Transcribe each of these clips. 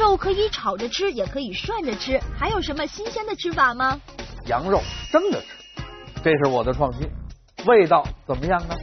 肉可以炒着吃，也可以涮着吃，还有什么新鲜的吃法吗？ 羊肉蒸着吃，这是我的创新，味道怎么样呢？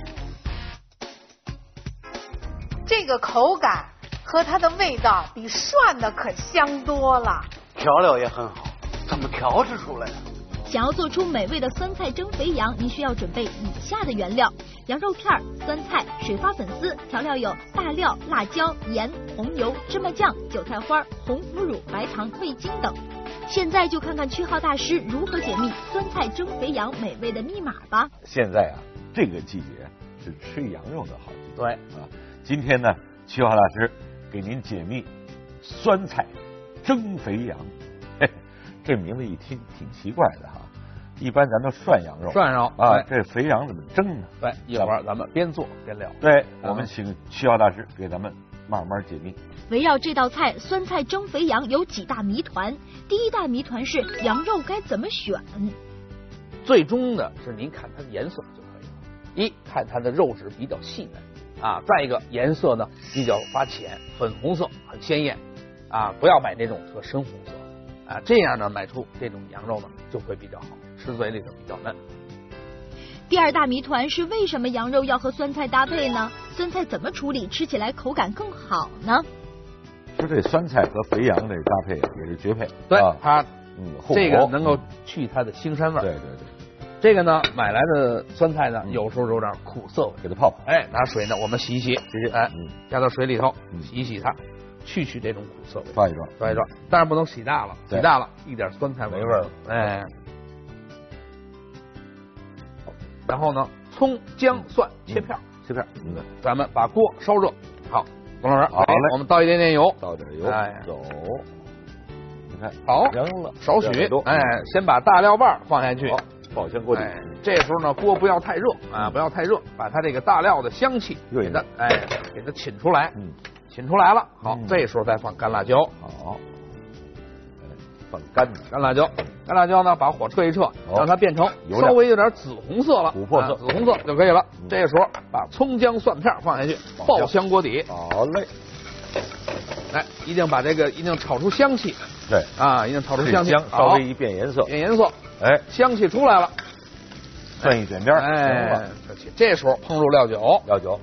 这个口感和它的味道比涮的可香多了。 调料也很好，怎么调制出来的？ 想要做出美味的酸菜蒸肥羊，您需要准备以下的原料：羊肉片、酸菜、水花粉丝，调料有大料、辣椒、盐、红油、芝麻酱、韭菜花、红腐乳、白糖、味精等。现在就看看曲浩大师如何解密酸菜蒸肥羊美味的密码吧。 现在啊，这个季节是吃羊肉的好季节。 对啊，今天呢，曲浩大师给您解密酸菜蒸肥羊。嘿，这名字一听挺奇怪的哈。一般咱都涮羊肉， 涮肉啊，这肥羊怎么蒸呢？ 对，一会儿咱们边做边聊。 对，我们请曲浩大师给咱们慢慢解密。 围绕这道菜酸菜蒸肥羊有几大谜团。第一大谜团是羊肉该怎么选？ 最终的是您看它的颜色就可以了。一看它的肉质比较细嫩啊，再一个颜色呢比较发浅，粉红色很鲜艳啊，不要买那种特深红色啊，这样呢买出这种羊肉呢就会比较好，吃嘴里头比较嫩。 第二大谜团是为什么羊肉要和酸菜搭配呢？酸菜怎么处理吃起来口感更好呢？ 说这酸菜和肥羊这搭配也是绝配。 对， 啊、 它这个能够嗯去它的腥膻味。 对对对， 这个呢买来的酸菜呢有时候有点苦涩味， 给它泡泡。 哎，拿水呢我们洗一洗，哎，加到水里头洗一洗它，去这种苦涩味， 抓一抓， 抓一抓，但是不能洗大了，洗大了一点酸菜没味儿了。哎，然后呢，葱姜蒜切片， 切片， 咱们把锅烧热。好，董老师， 好嘞， 我们倒一点点油， 倒点油， 哎， 走。你看， 好， 扔了少许，哎，先把大料瓣放下去， 爆香锅底。 这时候呢，锅不要太热啊，不要太热，把它这个大料的香气给它，哎，给它沁出来，沁出来了。好，这时候再放干辣椒， 好，放干辣椒，干辣椒呢，把火撤一撤，让它变成稍微有点紫红色了， 琥珀色， 紫红色就可以了。这时候把葱姜蒜片放下去，爆香锅底。 好嘞， 哎，一定把这个一定炒出香气。 对啊，一定炒出香气， 稍微一变颜色， 变颜色， 哎， 香气出来了， 蒜一卷边， 哎，这时候烹入料酒，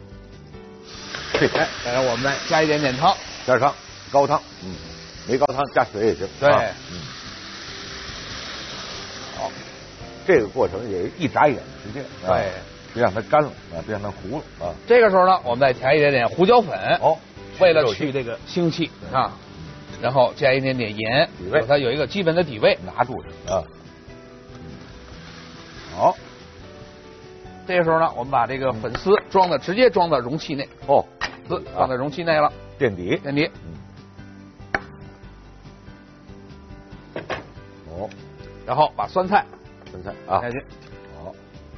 哎，我们再加一点点汤， 加汤，高汤，没高汤加水也行， 对， 好，这个过程也一眨眼的时间， 对， 别让它干了啊，别让它糊了啊。 这个时候呢，我们再加一点点胡椒粉，为了去这个腥气啊。然后加一点点盐，让它有一个基本的底味， 拿住它啊。好， 这个时候呢，我们把这个粉丝直接装到容器内。放在容器内了， 垫底。 然后把酸菜啊下去。 好。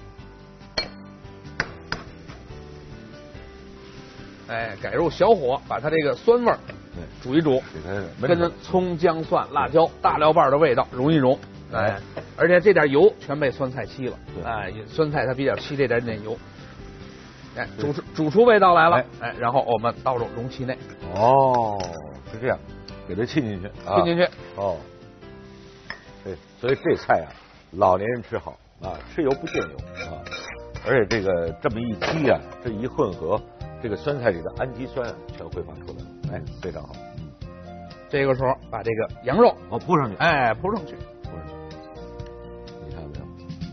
哎，改入小火，把它这个酸味儿。煮一煮，跟着葱姜蒜辣椒大料瓣的味道融一融，哎，而且这点油全被酸菜吸了，哎，酸菜它比较吸这点点油，哎，煮出味道来了，哎，然后我们倒入容器内。 哦，是这样，给它浸进去， 浸进去。 哦，对，所以这菜啊，老年人吃好啊，吃油不见油啊，而且这个这么一激啊，这一混合，这个酸菜里的氨基酸啊全挥发出来了。哎，非常好。 这个时候把这个羊肉铺上去， 哎，铺上去。 你看到没有？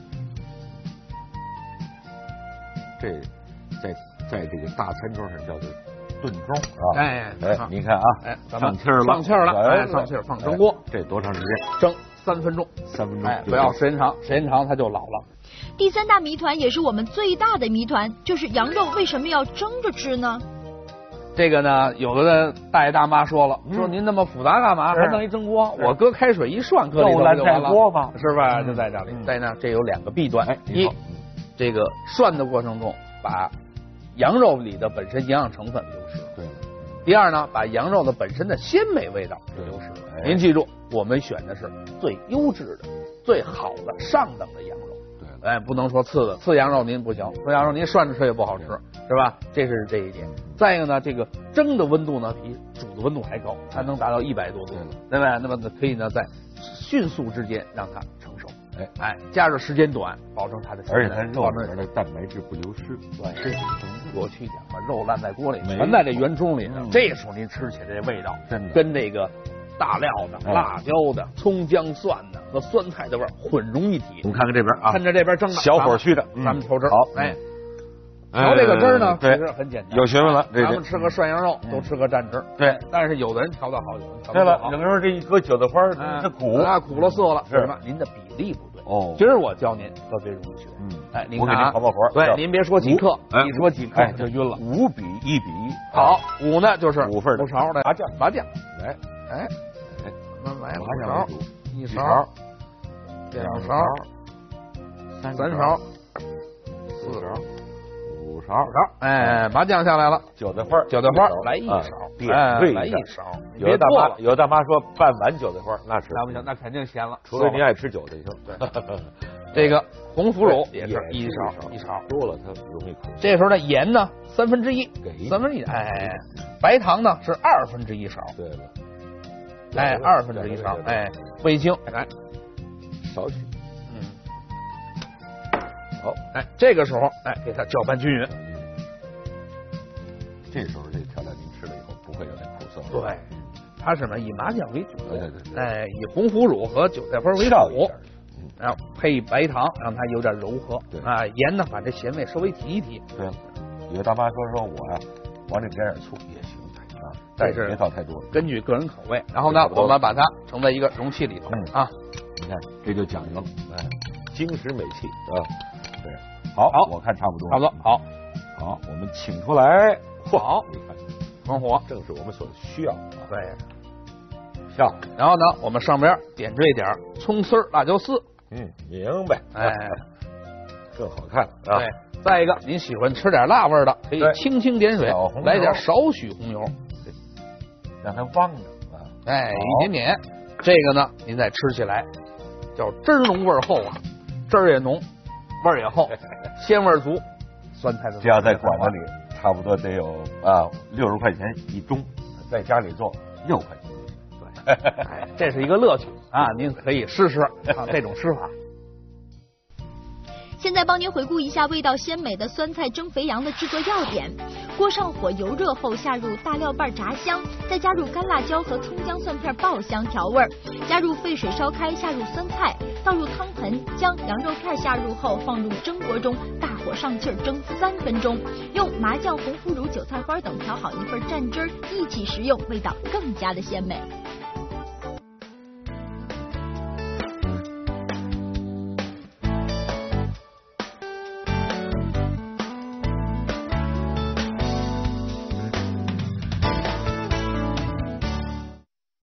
这在这个大餐桌上叫做炖盅啊。 哎， 你看啊， 哎， 上气儿了， 上气儿了，哎，上气儿，放蒸锅。 这多长时间？ 蒸3分钟。 3分钟， 哎，不要时间长，时间长它就老了。 第三大谜团也是我们最大的谜团，就是羊肉为什么要蒸着吃呢？ 这个呢，有的大爷大妈说了，说您那么复杂干嘛？还弄一蒸锅？我搁开水一涮，搁里头就完了， 锅吗？ 是吧？就在这里。但呢，这有2个弊端：一，这个涮的过程中把羊肉里的本身营养成分流失； 对。 第二呢，把羊肉的本身的鲜美味道流失。您记住，我们选的是最优质的、最好的上等的羊肉。对。哎，不能说次的，次羊肉您不行，次羊肉您涮着吃也不好吃。 是吧？这是这一点。再一个呢，这个蒸的温度呢比煮的温度还高，它能达到100多度，对吧？那么可以呢在迅速之间让它成熟。加热时间短，保证它的， 而且它肉里面的蛋白质不流失。 对，这是过去讲嘛，肉烂在锅里，全在这圆葱里。这时候您吃起来这味道，真的跟这个大料的、辣椒的、葱姜蒜的和酸菜的味儿混融一体。 我们看看这边啊， 看着这边蒸的， 小火去的， 咱们调汁儿。 好， 调这个汁儿呢，其实很简单， 有学问了。 咱们吃个涮羊肉都吃个蘸汁儿， 对。 但是有的人调得好，有的人调对了，有的时候这一搁韭菜花，它苦了涩了，是什么？您的比例不对。今儿我教您特别容易学。您看啊，对，您别说几克，一说几克就晕了。 5比1比1。 好，5呢就是 5份 5勺的麻酱，来，慢慢来，1勺，2勺，3勺，4勺。5勺，麻酱下来了， 韭菜花来1勺，来1勺。 有大妈说半碗韭菜花，那是不行，那肯定咸了， 除非您爱吃韭菜行。 对，这个红腐乳也是1勺， 多了它容易苦。 这时候呢，盐呢1/3，给1/3，白糖呢是1/2勺。 对了 ，2/1勺，味精， 少许。好， 这个时候，给它搅拌均匀。 这时候这调料您吃了以后不会有点苦涩。 对，它是什么？以麻酱为主， 对， 以红腐乳和韭菜花为辅，然后配白糖，让它有点柔和。 对盐呢，把这咸味稍微提一提。 对，有的大妈说我呀，往里加点醋也行但是别倒太多， 根据个人口味。然后呢，我们把它盛在一个容器里头啊。 你看，这就讲究了，精实美气啊。对，好，我看差不多，好，我们请出来， 好， 你看， 关火， 正是我们所需要。 对， 下， 然后呢，我们上边点缀点葱丝、辣椒丝， 明白，更好看啊。 对，再一个，您喜欢吃点辣味的，可以轻轻点水，来点少许红油， 让它旺着一点点。这个呢，您再吃起来叫汁儿浓味儿厚啊，汁儿也浓。味儿也厚，鲜味足，酸菜的。 这要在馆子里，差不多得有60块钱一盅，在家里做6块钱。 对，这是一个乐趣啊！您可以试试这种吃法。 现在帮您回顾一下味道鲜美的酸菜蒸肥羊的制作要点：锅上火油热后，下入大料瓣炸香，再加入干辣椒和葱姜蒜片爆香调味，加入沸水烧开，下入酸菜，倒入汤盆，将羊肉片下入后放入蒸锅中，大火上气蒸3分钟，用麻酱、红腐乳、韭菜花等调好一份蘸汁，一起食用，味道更加的鲜美。